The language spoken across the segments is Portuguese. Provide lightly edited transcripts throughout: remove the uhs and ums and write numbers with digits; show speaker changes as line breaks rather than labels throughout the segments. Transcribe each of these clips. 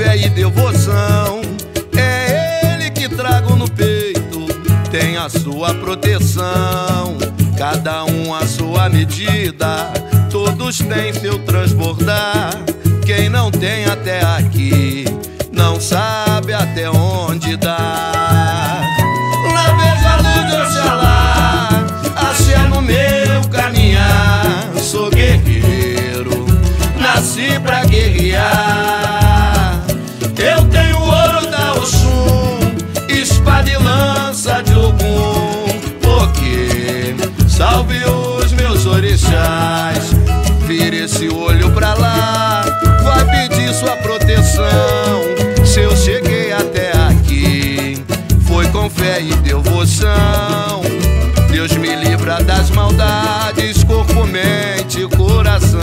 fé e devoção. É ele que trago no peito, tem a sua proteção. Cada um a sua medida, todos têm seu transbordar. Quem não tem até aqui, não sabe até onde dá. Lá vejo a luz de Oxalá, axé no meu caminhar. Sou guerreiro, nasci pra guerrear. Eu tenho ouro da Oxum, espada e lança de Ogum. Porque salve os meus orixás, vira esse olho pra lá, vai pedir sua proteção. Se eu cheguei até aqui, foi com fé e devoção. Deus me livra das maldades, corpo, mente e coração.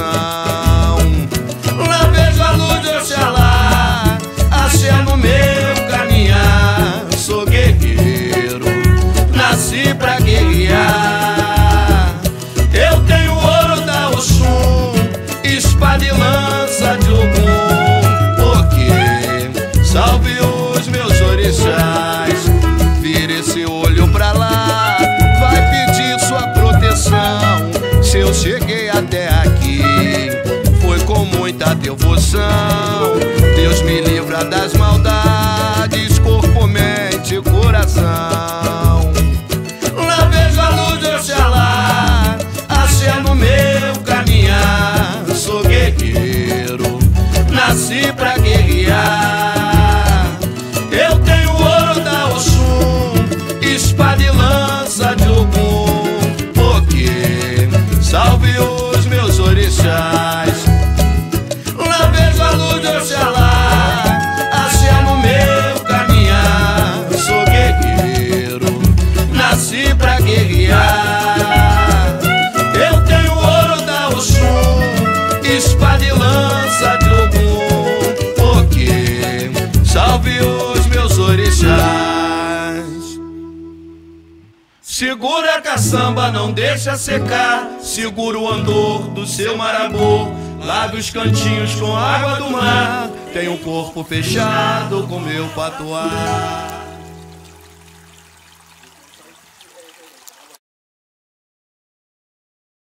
Lá vejo a luz de Oxalá, axé no meu caminhar. Sou guerreiro, nasci pra guerrear. Eu tenho ouro da Oxum, espada e lança de Ogum. Porque salve os meus orixás, vira esse olho pra lá, vai pedir sua proteção. Se eu cheguei até aqui, foi com muita devoção. Deus me livra das maldades, corpo, mente e coração. Lá vejo a luz de Oxalá, axé no meu caminhar. Sou guerreiro, nasci pra guerrear. Eu tenho ouro da Oxum, espada e lança de Ogum. Porque salve os meus orixás. Lá vejo a luz de Oxalá, axé no meu caminhar. Sou guerreiro, nasci pra guerrear. Eu tenho ouro da Oxum, espada e lança de Ogum. Porque salve os meus orixás. Segura a caçamba, não deixa secar. Segura o andor do seu marabô. Lave os cantinhos com água do mar. Tem o corpo fechado com meu patuá.